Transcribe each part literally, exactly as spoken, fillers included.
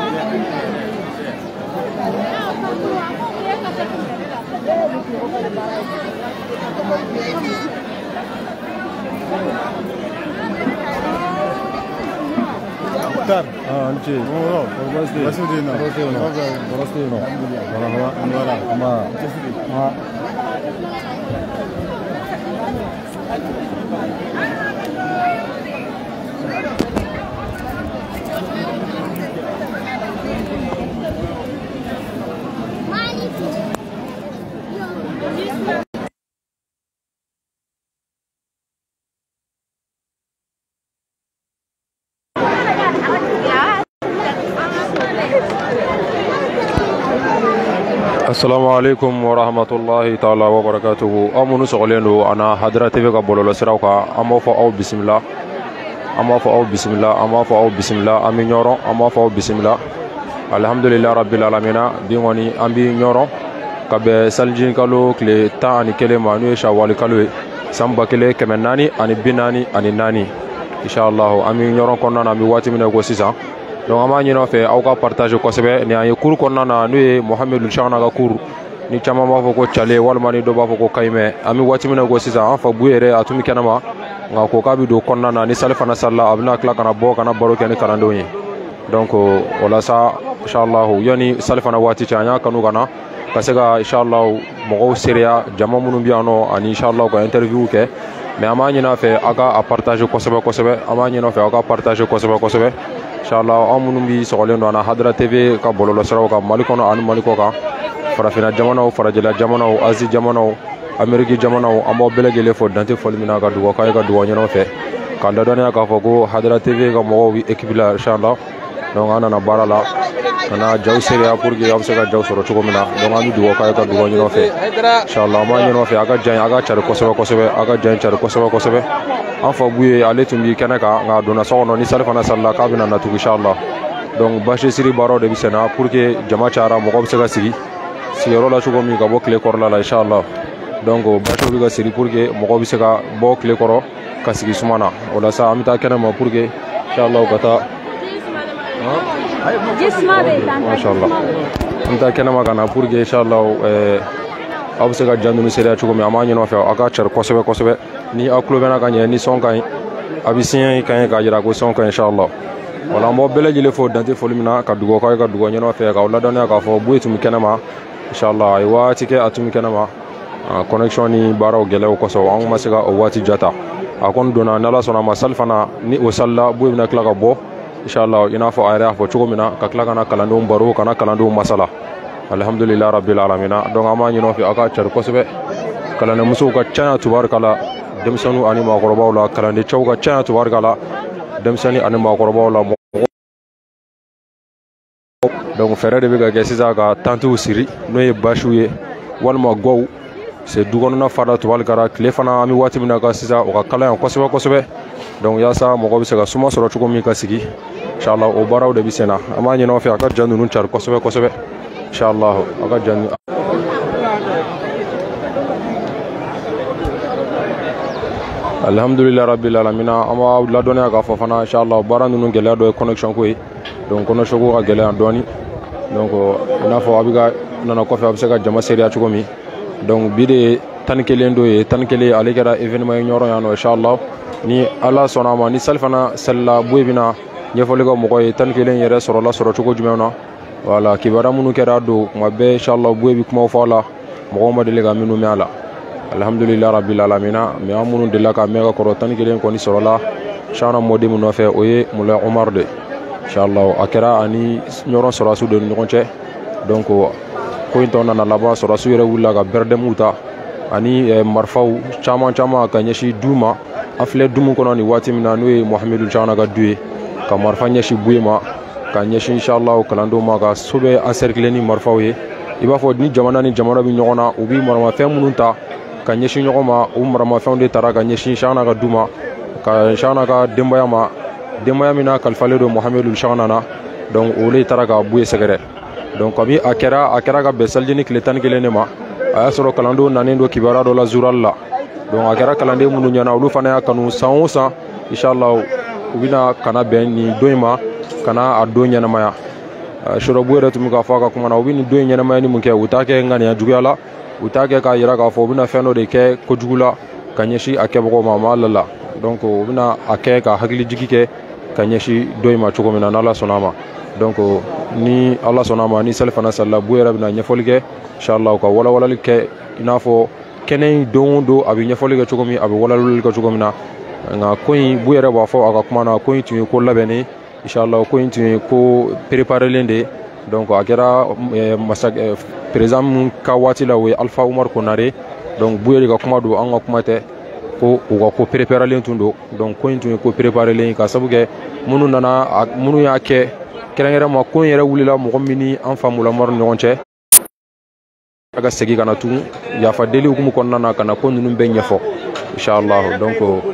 Mukhtar. Ah, anche. Oh, Borosdi. Borosdi no. Borosdi no. Borosdi no. Alhamdulillah. Alhamdulillah. Ma. Ma. Assalamu alaikum wa rahmatullahi ta'ala wa barakatuhu. Amunu sokolendo ana Hadra T V ka bolola sirauka amofo au bismillah amofo au bismillah amofo au bismillah ami nyoro amofo au bismillah alhamdulillah rabbil alamin bingoni ambi nyoro kabe saljin kalo kle ta ani kele manu shawali kalo samba kele kemenani ani binani ani nani inshallah ami nyoro konna na mi wati mina go sisa donc ama ñino fe aw ka partage ko sebe ni ay cour ko nana nuye Mohamedou Cheikhna ga cour ni chama ma fo ko chale walma ni do ba fo ko kayme ami wati mina go sisa an fa buyere atumi kenama nga ko kabi do konnana ni salfana salla abna kala kana bo kana baro ken kalando yi donc wala sa inshallah yani salfana wati chanya kanu kana kasega inshallah mo seria jama munum biano ani inshallah ko interview ke mais ama ñina fe aga a partage ko sebe ko sebe ama ñino fe aga partage ko sebe ko sebe inshallah amunu bi sokolendo ana Hadra T V ka bololo saraw ka malikono anu maliko ka farafina jamana o farajela jamana o azi jamana o ameriki jamana o amo belegele fo dante folmina ka dugo kay ka dugo ñino fe kanda dona ka fogo Hadra T V ka mo wi équipe la inshallah donc ana na barala ana jaw seria pour que am sega jaw soro tuko mina donc ami dugo kay ka dugo ñino fe inshallah ma ñino fe aga jan aga char ko sebe ko sebe aga jan char ko sebe ko sebe an fa buye ale tumbi kenaka nga dona sono ni salfana salla ka bina natu inshallah donc bashi siri baro de bisena pour que jama chara mo ko sega sigi siro la chugo mi ka bo clé korla la inshallah donc bashi bi ga siri pour que mo ko sega bo clé koro ka sigi sumana wala sa amita kenama pour que inshallah gata jisma de tan inshallah amita kenama kana pour que inshallah euh aw sega jandu ni seri chugo mi amanya no fa aga char ko sebe ko sebe ni aklo bena kanye ni son kan abisien kan ka jira ko son kan inshallah wala mo bele jile fo dante fo limina ka dugo ka ka dugo nyono fe ka wala dona ka fo buetum kenama inshallah ay wati ke atum kenama connection ni baraw gelew ko so an masega o wati jata akon dona nala sona masalfana ni o salla buebna kala ka bo inshallah ina fo ayra fo chugo mina ka kala kana kala ndum baro kana kala ndum masala alhamdulillah rabbil alamin donc ama ñino fi aka char ko sebe kala ne muso ka chana tubarkala demsanu ani ma korbaw la kala ne chaw ka chana tubarkala demsani ani ma korbaw la donc fere de be ga gesiza ga tantu siri noye bashuye walma gow se dugono na fada tubarkala kle fana ami wati mina ga siza o ka kala ko sebe ko sebe donc ya sa mo go be se ga suma soro chugo mi ka sigi inshallah o baraw de bisena ama ñino fi aka jannu nun char ko sebe ko sebe inshallah aga janni alhamdulillah rabbil alamin ama la dona ga fofana inshallah baranu nu gele do connection ko donc connection ko ga gele doni donc na fo abiga nana ko fe absega jama seria chugo mi donc bide tan kele ndo e tan kele alegara événement ñoro yano inshallah ni ala sonama ni salfana salla buebina ñefole ko mo koy tan kele yere soro la soro chugo jumewna wala kibara munu kera do mabe inshallah buebi kuma fala mo ma de ga minu mi ala alhamdulillah rabbil alamin mi amunu de la ka mega ko tan kelen ko ni sorola shana modi mu no fe oye mula umar de inshallah akira ani ñoron soro su de ngonche donc ko intona na laba soro su yere wula ga berde muta ani marfaw chama chama ka nyeshi duma afle dumu ko ni wati mina nuy Mohamedou Cheikhna ga dué ka marfa nyeshi buyema ka nyeshi inshallah kalando ma ga sobe encercler ni marfawe iba fo ni jamana ni jamana bi nyona ubi marama fe mununta ka nyeshi nyoma u marama fe onde tara ka nyeshi Cheikhna ga duma ka Cheikhna ga dembaya ma dembaya mina kalfale do Mohamedou Cheikhna na donc ole tara ga buye segere donc abi akera akera ga besaljini kletan gelene ma aya soro kalando nanendo kibara do la zuralla donc akera kalande munu nyana ulu fana ya kanu san san inshallah ubina kana ben ni doima kana ado nyana maya sura bu yɛrɛ tun bɛ ka fɔ a ka kuma na u bɛ nin don in ɲɛnamaya ni mun kɛ u t'a kɛ ŋaniya juguya la u t'a kɛ k'a yira k'a fɔ u bɛna fɛn dɔ de kɛ kojugu la ka ɲɛsin a kɛbagaw ma ma lala donc u bɛna a kɛ ka hakili jigi kɛ ka ɲɛsin don in ma cogo min na n'Ala sɔnna a ma donc ni Ala sɔnna a ma ni selifana salila bu yɛrɛ bɛna ɲɛfɔli kɛ inshallah ka walawalali kɛ i n'a fɔ kɛnɛ in don o don a bɛ ɲɛfɔli kɛ cogo min a bɛ walawalali kɛ cogo min na nka ko in bu yɛrɛ b'a fɔ a ka kuma na ko in tun ye ko labɛnnen inshallah ko in tun ye ko préparelen de donc a kɛra masa président min ka waati la o ye Alpha Umar Konare donc bu yɛrɛ ka kuma don an ka kuma tɛ ko u ka ko préparelen tun don donc ko in tun ye ko préparelen ka sabu kɛ minnu nana minnu y'a kɛ kɛrɛnkɛrɛnma ko in yɛrɛ wulila mɔgɔ min ni an famulamaru ni ɲɔgɔn cɛ a ka segin ka na tun yafa deli hukumu kɔnɔna na ka na ko ninnu bɛɛ ɲɛfɔ inshallah donc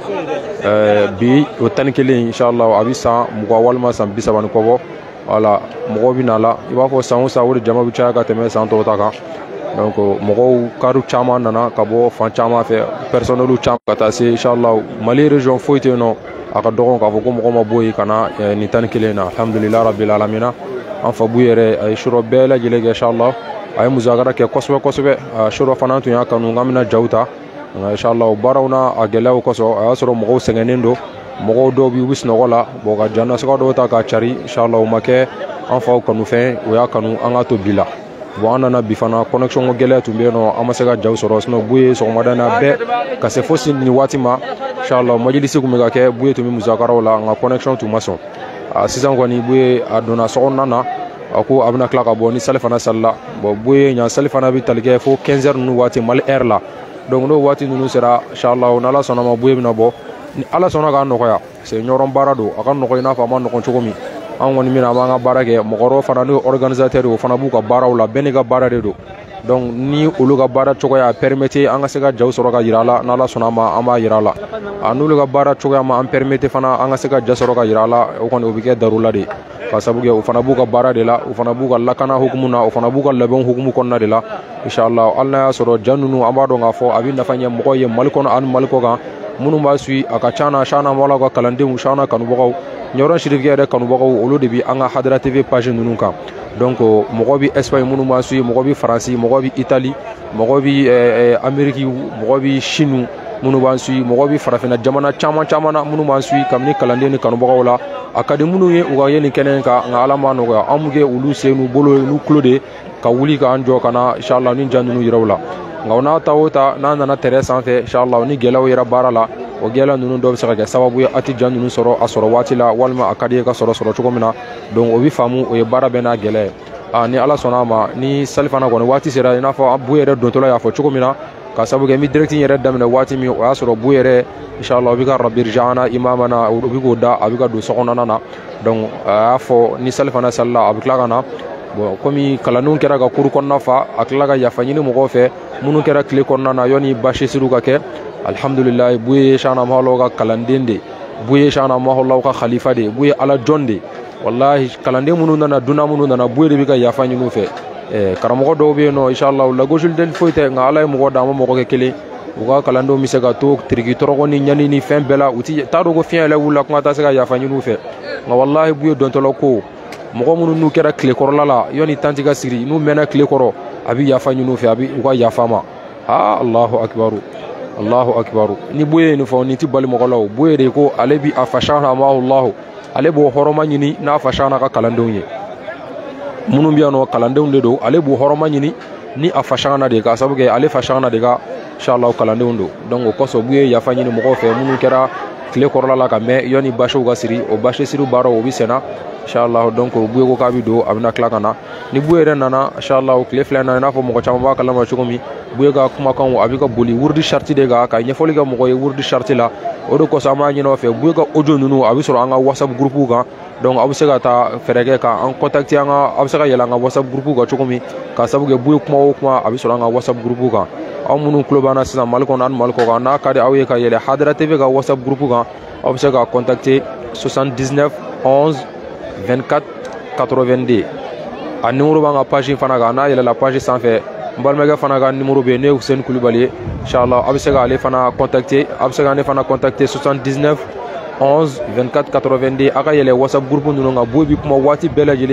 bi o tan ni kelen inshallah a bɛ san mugan walima san bi saba ni kɔ bɔ wala mɔgɔw bɛ na la i b'a fɔ san o san o de jama bɛ caya ka tɛmɛ san tɔw ta kan donc mɔgɔw kari caman nana ka bɔ fan caman fɛ personnel caman ka taa se inshallah Mali région foyi tɛ yen nɔ a ka dɔgɔn k'a fɔ ko mɔgɔ ma bɔ yen ka na nin tan ni kelen na alhamdulilahi rabbil alamina an fa bu yɛrɛ a ye sura bɛɛ lajɛlen kɛ inshallah a ye musakara kɛ kosɛbɛ kosɛbɛ sura fana tun y'a kanu k'an bɛna jaw ta nka inshallah o baaraw n'a a gɛlɛyaw kosɔn a y'a sɔrɔ mɔgɔw sɛgɛnnen don mɔgɔw dɔw bɛ u bɛ sunɔgɔ la bon ka janasɔgɔ dɔw ta k'a cari inshallah o ma kɛ an faw kanufɛn o y'a kanu an ka to bi la bon an nana bi fana connexion ko gɛlɛya tun bɛ yen nɔ an ma se ka jaw sɔrɔ sinon bu ye sɔgɔmada na bɛɛ ka se fo nin waati ma inshallah majlisi tun bɛ ka kɛ bu ye tun bɛ musakaraw la nka connexion tun ma sɔn sisan kɔni bu ye a donna sɔgɔnɔna na a ko a bɛna tila ka bɔ ni salifana salila bon bu ye ɲan salifana bɛ tali kɛ fo quinze heures ninnu waati Mali heure la donc n'o waati ninnu sera inshallah n'Ala sɔnna ma bu ye bɛna bɔ ni Ala sɔnna k'a nɔgɔya c'est ɲɔgɔn baara don a ka nɔgɔ i n'a fɔ a ma nɔgɔn cogo min an kɔni bɛna an b'an ka baara kɛ mɔgɔ wɛrɛw fana n'o organisateur o fana b'u ka baaraw la bɛɛ n'i ka baara de don donc ni olu ka baara cogoya permettre an ka se ka jaw sɔrɔ ka yira a la n'Ala sɔnna ma an b'a yira a la a n'olu ka baara cogoya ma an permettre fana an ka se ka ja sɔrɔ ka yira a la o kɔni o bɛ kɛ darula de ka sabu kɛ o fana b'u ka baara de la o fana b'u ka lakana hukumu na o fana b'u ka labɛn hukumu kɔnɔna de la inshallah hali n'a y'a sɔrɔ ja ninnu an b'a dɔn k'a fɔ a bɛ nafa ɲɛ mɔgɔw ye Mali kɔnɔ ani Mali kɔ kan minnu b'a suit a ka ca na Chana Mawla ka kalandenw Chana kanubagaw ɲɔrɔn Sidiki yɛrɛ kanubagaw olu de bɛ an ka Hadara T V page ninnu kan donc mɔgɔ bɛ Espagne minnu b'a suit mɔgɔ bɛ Faransi mɔgɔ bɛ Italie mɔgɔ bɛ Amérique mɔgɔ bɛ Chine minnu b'an suit mɔgɔ bɛ farafinna jamana caman caman na minnu b'an suit kabini kalanden ni kanubagaw la a ka di minnu ye u ka ye nin kɛnɛ in kan nka Ala m'a nɔgɔya an bɛ kɛ olu sen n'u bolo n'u tulo de ka wuli k'an jɔ ka na inshallah ni ja ninnu yira u la nka n'a ta o ta n'a nana terrain sanfɛ inshallah ni gɛlɛyaw yera baara la o gɛlɛya ninnu dɔw bɛ se ka kɛ sababu ye a tɛ ja ninnu sɔrɔ a sɔrɔ waati la walima a ka di ye ka sɔrɔ sɔrɔ cogo min na donc o bɛ faamu o ye baara bɛɛ n'a gɛlɛya a ni Ala sɔnna a ma ni salifana kɔni waati sera i n'a fɔ bu yɛrɛ dontɔla y'a fɔ cogo min na ka sabu kɛ n bɛ direct yɛrɛ daminɛ waati min o y'a sɔrɔ bu yɛrɛ inshallah o bɛ ka rabbi irja'ana imamana o bɛ k'o da a bɛ ka don sokɔnɔna na donc a y'a fɔ ni salifana salila a bɛ tila ka na bon komi kalandenw kɛra ka kuru kɔnɔna fa a tila ka yafa ɲini mɔgɔw fɛ minnu kɛra tile kɔnɔna na yanni bachisiru ka kɛ alhamdulillah bu ye Chana Mawla ka kalanden de bu ye Chana Mawla ka khalifa de bu ye Ala jɔn de wallahi kalanden minnu nana dunan minnu nana bu ye de bɛ ka yafa ɲini u fɛ karamɔgɔ dɔw bɛ yen nɔ inshallah lagosili deli foyi tɛ nka Ala ye mɔgɔ d'an ma mɔgɔ kɛ kelen u ka kalandenw bɛ se ka to tiriki tɔrɔgɔ ni ɲani ni fɛn bɛɛ la u t'a dɔn ko fiɲɛ yɛlɛ wulila kuma t'a se ka yafa ɲini u fɛ nka wallahi bu ye dɔntɔla ko mɔgɔ minnu n'u kɛra tilekɔrɔla la yanni tanti ka siri n'u mɛnna tile kɔrɔ a bɛ yafa ɲini u fɛ a bɛ u ka yafa ma ah Allahu akbaru Allahu akbaru ni bu ye nin fɔ nin tɛ bali mɔgɔ la o bu ye de ko ale bi a fashana ma'ahu Allah ale b'o hɔrɔma ɲini n'a fashana ka kalandenw ye minnu bɛ yan nɔ kalandenw de don ale b'o hɔrɔma ɲini ni a fashana de ka sabu kɛ ale fashana de ka inshallah kalandenw don donc o kɔsɔn bu ye yafa ɲini mɔgɔw fɛ minnu kɛra tile kɔrɔla la ka mɛn yanni basiw ka siri o basi siri baaraw o bɛ senna inshallah donc bu ye ko k'a bɛ don a bɛna tila ka na ni bu yɛrɛ nana inshallah tile fila in na i n'a fɔ mɔgɔ caman b'a kalama cogo min bu ye ka kumakanw a bɛ ka boli wurudi charte de kan ka ɲɛfɔli kɛ mɔgɔ ye wurudi charte la o de kɔsɔn an b'a ɲini aw fɛ bu ye ka audio ninnu a bɛ sɔrɔ an ka whatsapp groupe kan donc aw bɛ se ka taa fɛɛrɛ kɛ k'an contacter an ka aw bɛ se ka yɛlɛ an ka whatsapp groupe kan cogo min ka sabu kɛ bu ye kuma o kuma a bɛ sɔrɔ an ka whatsapp groupe kan aw minnu tulo b'an na sisan Mali kɔnɔ ani Mali kɔ kan n'a ka di aw ye ka yɛlɛ Hadara T V ka whatsapp groupe kan aw bɛ se ka contacter soixante-dix-neuf onze vingt-quatre quatre-vingt-deux a numéro b'an ka page fana kan n'a yɛlɛla page sanfɛ n balimakɛ fana ka numéro bɛ yen ne ye Hussein Kulibali ye inshallah a bɛ se k'ale fana contacter a bɛ se ka ne fana contacter soixante-dix-neuf onze vingt-quatre quatre-vingt-deux a ka yɛlɛ whatsapp groupe ninnu kan bu bɛ kuma waati bɛɛ lajɛlen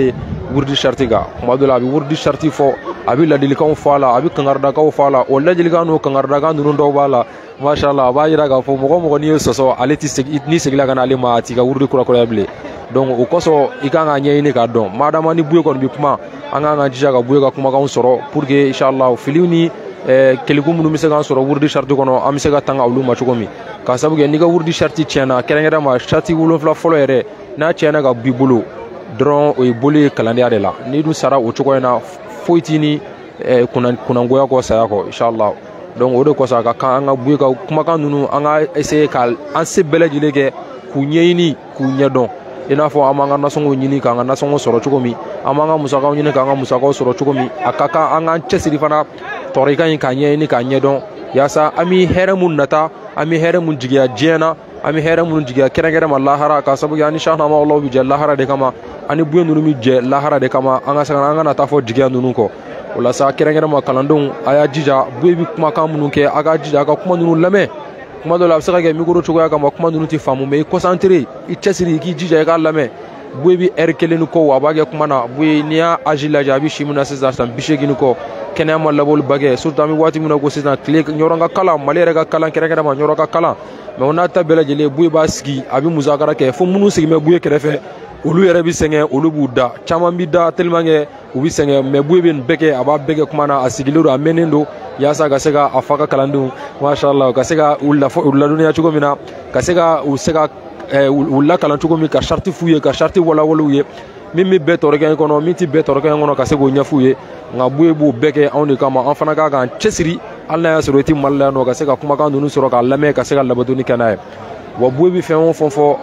wurdi sharti ga kuma dɔ la a bɛ wurdi sharti fɔ a bɛ ladilikanw fɔ a la a bɛ kangaridakaw fɔ a la o ladilikan n'o kangaridaka ninnu dɔw b'a la mashallah a b'a yira k'a fɔ mɔgɔ mɔgɔ n'i ye sɔsɔ ale tɛ segin n'i segila ka na ale ma a t'i ka wurdi kurakuraya bilen donc o kosɔn i kan ka ɲɛɲini k'a dɔn madama ni buye kɔni bɛ kuma an kan ka jija ka buye ka kumakanw sɔrɔ pour que inshallah filiw ni keliku minnu bɛ se k'an sɔrɔ wurdi sharti kɔnɔ an bɛ se ka tanga olu ma cogo min ka sabu kɛ n'i ka wurdi sharti tiɲɛna kɛrɛnkɛrɛnma sharti wolonfila fɔlɔ yɛrɛ n'a tiɲɛna ka b'i bolo dɔrɔn o ye bolo ye kalandenya de la n'i dun sara o cogo in na foyi t'i ni kunangoya kɔ saya kɔ inshallah donc o de kosɔn a ka kan an ka buye ka kumakan ninnu an ka essayer ka an se bɛɛ lajɛlen kɛ k'u ɲɛɲini k'u ɲɛdɔn i n'a fɔ an b'an ka nasɔngɔw ɲini k'an ka nasɔngɔ sɔrɔ cogo min an b'an ka musakaw ɲini k'an ka musakaw sɔrɔ cogo min a ka kan an k'an cɛsiri fana tɔrɔkan in k'a ɲɛɲini k'a ɲɛdɔn yaasa an bɛ hɛrɛ mun nata an bɛ hɛrɛ mun jigiya diɲɛ na an bɛ hɛrɛ mun jigiya kɛrɛnkɛrɛnma lahara ka sabu kɛ an ni Cheikhna Maulaw bɛ jɛ lahara de kama an ni buye ninnu bɛ jɛ lahara de kama an ka se an kana taa fɔ jigiya ninnu kɔ o la sa kɛrɛnkɛrɛnma kalandenw a y'a jija buye bɛ kumakan minnu kɛ a ka jija a ka kuma ninnu lamɛn kuma dɔ la a bɛ se ka kɛ micro cogoya kama kuma ninnu tɛ faamu mais i concentré i cɛsiri i k'i jija i k'a lamɛn buye bɛ heure kelen ni kɔ a b'a kɛ kuma na buye n'i y'a âge lajɛ a bɛ si min na sisan san bi seegin kɔ kɛnɛya ma labɔli ba kɛ surtout an bɛ waati min na ko sisan tile ɲɔrɔ ka kalan Mali yɛrɛ ka kalan kɛrɛnkɛrɛnma ɲɔrɔ ka kalan mais o n'a ta bɛɛ lajɛlen buye b'a sigi a bɛ musakara kɛ fo minnu sigin bɛ buye kɛrɛfɛ olu yɛrɛ bɛ sɛgɛn olu b'u da caman bɛ da tellement que u bɛ sɛgɛn mais buye bɛ nin bɛɛ kɛ a b'a bɛɛ kɛ kuma na a sigilen don a mɛnnen don yaasa ka se ka a fa ka kalandenw mashallah ka se ka u ladɔnniya cogo min na ka se ka u se ka u lakalan cogo min ka sharti f'u ye ka sharti walawala u ye min bɛ bɛɛ tɔɔrɔkɛ in kɔnɔ min tɛ bɛɛ tɔɔrɔkɛ in kɔnɔ ka se k'o ɲɛf'u ye nka buye b'o bɛɛ kɛ anw de kama an fana ka k'an cɛsiri hali n'a y'a sɔrɔ i tɛ Mali la yan nɔ ka se ka kumakan ninnu sɔrɔ k'a lamɛn ka se ka labatoni kɛ n'a ye wa buye bɛ fɛn o fɛn fɔ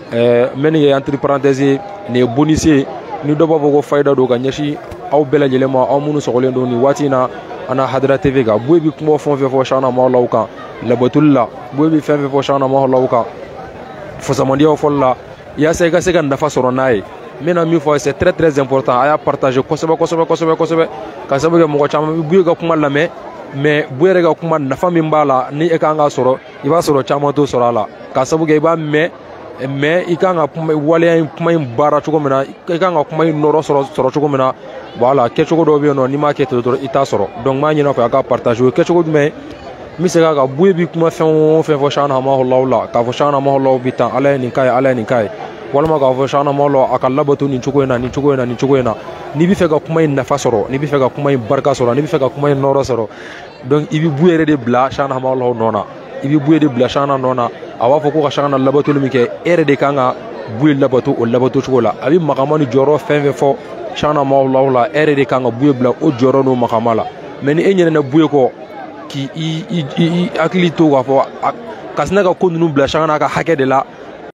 n bɛ nin kɛ entre parenthèse nin ye bonus ye ni dɔ b'a fɔ ko fayida don ka ɲɛsin aw bɛɛ lajɛlen ma aw minnu sɔgɔlen don nin waati in na an na Hadra T V kan buye bɛ kuma fɛn o fɛn fɔ Cheikhna Maulaw kan labatoli la buye bɛ fɛn fɛn fɔ Cheikhna Maulaw kan fasamandiyaw fɔli la yaasa i ka se ka nafa sɔrɔ n'a ye n bɛna min fɔ c'est très très important a y'a partager kosɛbɛ kosɛbɛ kosɛbɛ kosɛbɛ ka sabu kɛ mɔgɔ caman bɛ buye ka kuma lamɛn mais buye yɛrɛ ka kuma nafa min b'a la ni e kan ka sɔrɔ i b'a sɔrɔ caman t'o sɔrɔ a la ka sabu kɛ i b'a mɛn mais i kan ka kuma waleya in kuma in baara cogo min na i kan ka kuma in nɔrɔ sɔrɔ sɔrɔ cogo min na voilà kɛcogo dɔw bɛ yen nɔ n'i m'a kɛ ten dɔrɔn i t'a sɔrɔ donc n b'a ɲini a fɛ a ka partager o ye kɛcogo jumɛn ye n bɛ se k'a kan buye bɛ kuma fɛn o fɛn fɔ Cheikhna Maulaw la k'a fɔ Cheikhna Maulaw bɛ tan ala ye nin k'a ye ala ye nin k'a ye walima k'a fɔ Cheikhna Maulaw a ka labato nin cogo in na nin cogo in na nin cogo in na n'i bɛ fɛ ka kuma in nafa sɔrɔ n'i bɛ fɛ ka kuma in barika sɔrɔ n'i bɛ fɛ ka kuma in nɔrɔ sɔrɔ donc i bɛ buye yɛrɛ de bila Cheikhna Maulaw nɔ na i bɛ buye de bila Cheikhna nɔ na a b'a fɔ ko ka Cheikhna labatoli min kɛ e yɛrɛ de kan ka buye labato o labato cogo la a bɛ makama ni jɔyɔrɔ fɛn fɛn fɔ Cheikhna Maulaw la e yɛrɛ de kan ka buye bila o jɔyɔrɔ n'o makama la mais ni e ɲinɛna buye kɔ k'i i i hakili to k'a fɔ ka sina ka ko ninnu bila Cheikhna ka hakɛ de la